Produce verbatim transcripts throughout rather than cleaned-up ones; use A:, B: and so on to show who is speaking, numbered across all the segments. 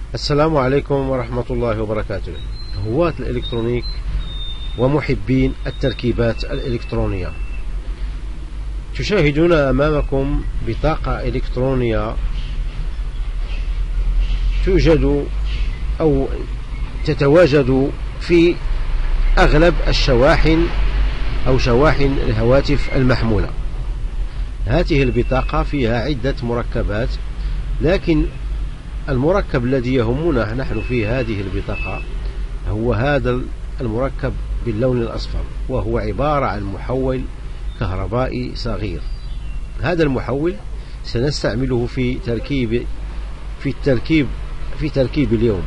A: السلام عليكم ورحمة الله وبركاته. هواة الإلكترونيك ومحبين التركيبات الإلكترونية، تشاهدون أمامكم بطاقة إلكترونية توجد أو تتواجد في أغلب الشواحن أو شواحن الهواتف المحمولة. هذه البطاقة فيها عدة مركبات، لكن المركب الذي يهمنا نحن في هذه البطاقة هو هذا المركب باللون الأصفر، وهو عبارة عن محول كهربائي صغير. هذا المحول سنستعمله في تركيب في التركيب في تركيب اليوم.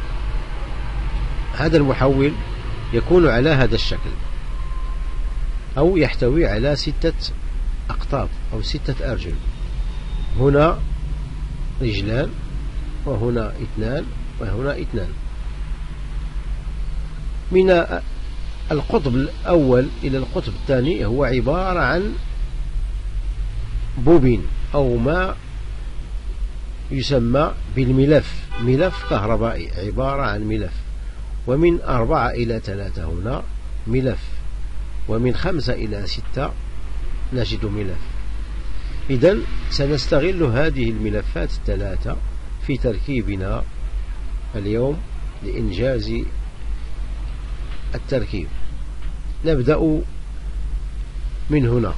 A: هذا المحول يكون على هذا الشكل، أو يحتوي على ستة أقطاب أو ستة أرجل. هنا رجلان، وهنا اثنان، وهنا اثنان. من القطب الأول إلى القطب الثاني هو عبارة عن بوبين أو ما يسمى بالملف، ملف كهربائي عبارة عن ملف. ومن أربعة إلى ثلاثة هنا ملف، ومن خمسة إلى ستة نجد ملف. إذن سنستغل هذه الملفات الثلاثة في تركيبنا اليوم لإنجاز التركيب. نبدأ من هنا.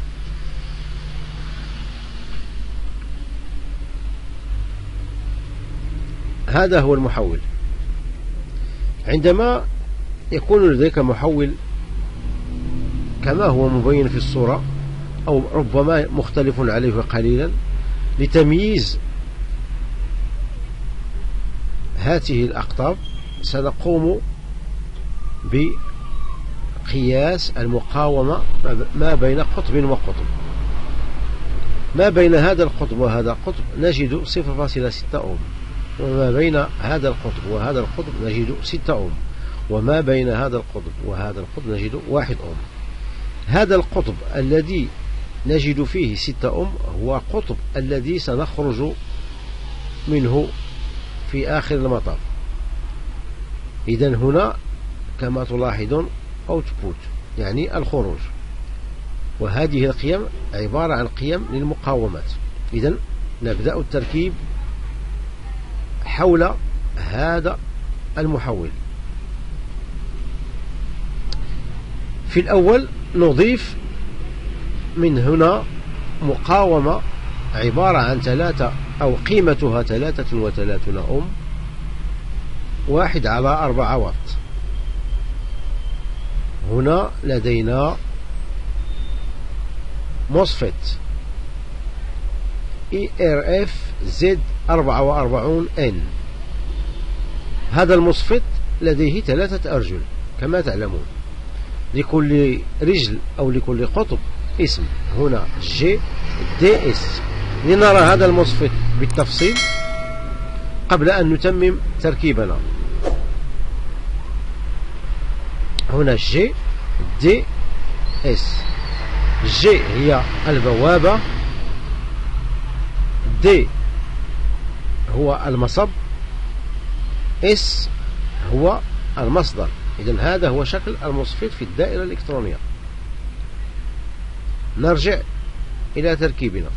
A: هذا هو المحول. عندما يكون لديك محول كما هو مبين في الصورة، أو ربما مختلف عليه قليلا، لتمييز هذه الأقطاب سنقوم بقياس المقاومة ما بين قطب وقطب. ما بين هذا القطب وهذا القطب نجد صفر فاصلة ستة أوم، وما بين هذا القطب وهذا القطب نجد ستة أوم، وما بين هذا القطب وهذا القطب نجد واحد أوم. هذا القطب الذي نجد فيه ستة أوم هو قطب الذي سنخرج منه في آخر المطاف. إذن هنا كما تلاحظون أوتبوت يعني الخروج، وهذه القيم عبارة عن قيم للمقاومات. إذن نبدأ التركيب حول هذا المحول. في الأول نضيف من هنا مقاومة عبارة عن ثلاثة أو قيمتها ثلاثة وثلاثون أوم، واحد على أربعة واط. هنا لدينا موسفيت إي آر إف زد أربعة وأربعين إن. هذا الموسفيت لديه ثلاثة أرجل كما تعلمون، لكل رجل أو لكل قطب اسم. هنا جي دي اس. لنرى هذا الموسفيت بالتفصيل قبل أن نتمم تركيبنا. هنا جي دي اس. جي هي البوابة، دي هو المصب، اس هو المصدر. إذن هذا هو شكل الموسفيت في الدائرة الإلكترونية. نرجع إلى تركيبنا.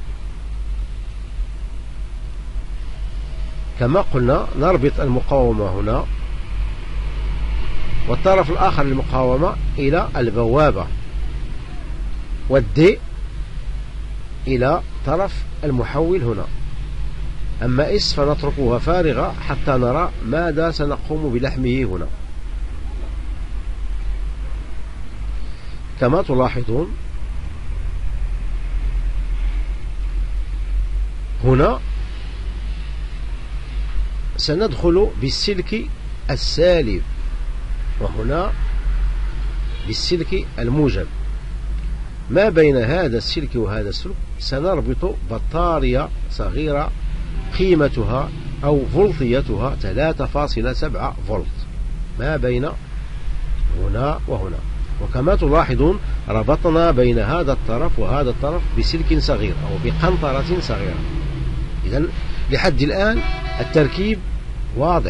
A: كما قلنا نربط المقاومة هنا، والطرف الآخر للمقاومة إلى البوابة، والدي إلى طرف المحول هنا. أما إس فنتركها فارغة حتى نرى ماذا سنقوم بلحمه هنا. كما تلاحظون هنا سندخل بالسلك السالب، وهنا بالسلك الموجب. ما بين هذا السلك وهذا السلك سنربط بطارية صغيرة قيمتها أو فولتيتها ثلاثة فاصلة سبعة فولت ما بين هنا وهنا. وكما تلاحظون ربطنا بين هذا الطرف وهذا الطرف بسلك صغير أو بقنطرة صغيرة. إذن لحد الآن التركيب واضح.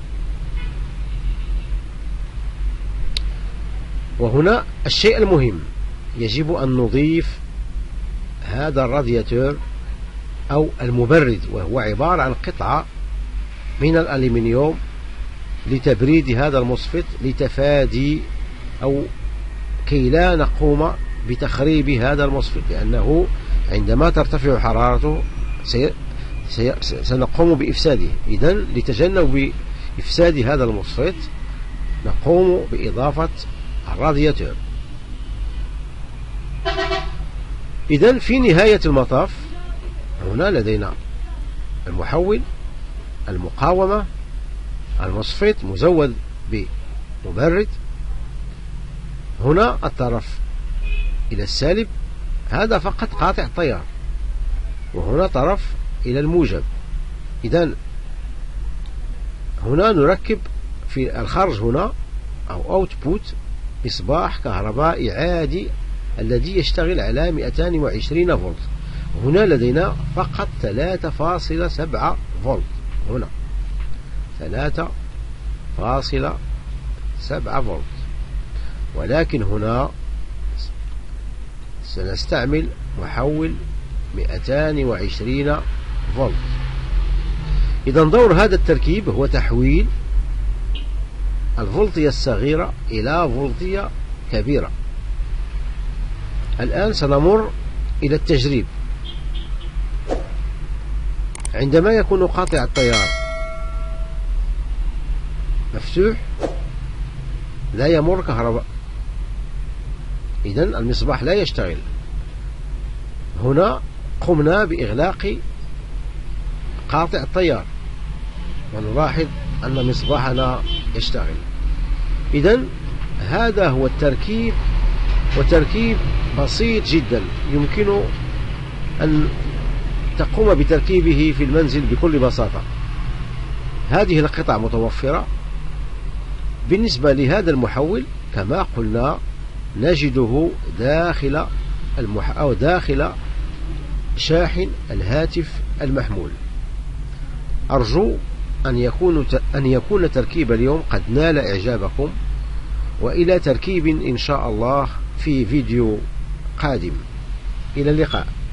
A: وهنا الشيء المهم، يجب أن نضيف هذا الرادياتور أو المبرد، وهو عبارة عن قطعة من الألمنيوم لتبريد هذا المصفت، لتفادي أو كي لا نقوم بتخريب هذا المصفت، لأنه عندما ترتفع حرارته سي... سي... سنقوم بإفساده. إذن لتجنب إفساد هذا المصفت نقوم بإضافة الرادياتور. إذن في نهاية المطاف هنا لدينا المحول، المقاومة، المصفت مزود بمبرد. هنا الطرف إلى السالب، هذا فقط قاطع التيار، وهنا طرف إلى الموجب. إذن هنا نركب في الخارج هنا أو أوتبوت مصباح كهربائي عادي الذي يشتغل على مئتين وعشرين فولت. هنا لدينا فقط ثلاثة فاصلة سبعة فولت، هنا ثلاثة فاصلة سبعة فولت، ولكن هنا سنستعمل محول مئتين وعشرين فولت. إذا دور هذا التركيب هو تحويل الفولتية الصغيرة إلى فولتية كبيرة. الآن سنمر إلى التجريب. عندما يكون قاطع التيار مفتوح لا يمر كهرباء، إذن المصباح لا يشتغل. هنا قمنا بإغلاق قاطع التيار ونلاحظ أن مصباحنا يشتغل. إذن هذا هو التركيب، وتركيب بسيط جدا يمكن أن تقوم بتركيبه في المنزل بكل بساطة. هذه القطع متوفرة. بالنسبة لهذا المحول كما قلنا نجده داخل المح... أو داخل شاحن الهاتف المحمول. أرجو أن يكون أن يكون تركيب اليوم قد نال إعجابكم، وإلى تركيب إن شاء الله في فيديو قادم. إلى اللقاء.